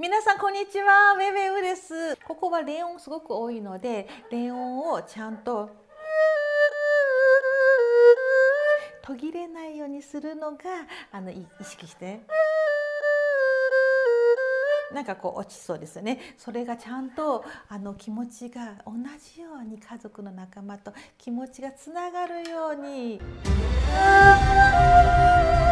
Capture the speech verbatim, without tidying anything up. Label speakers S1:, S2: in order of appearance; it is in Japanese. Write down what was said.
S1: 皆さんこんにちは、ウェウェウです。ここはレオンすごく多いので、レオンをちゃんと途切れないようにするのがあの意識して。なんかこう落ちそうですよね。それがちゃんとあの気持ちが同じように家族の仲間と気持ちがつながるように。